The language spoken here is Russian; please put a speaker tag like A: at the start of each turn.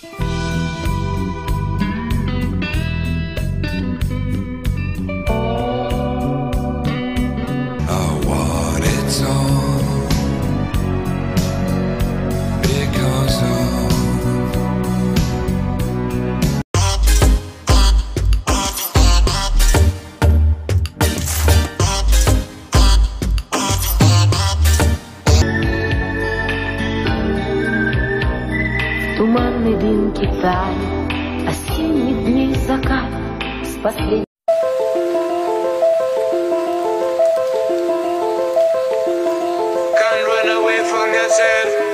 A: Туманный дым Китая, осенних дней закат с последней.
B: Can't run away from yourself.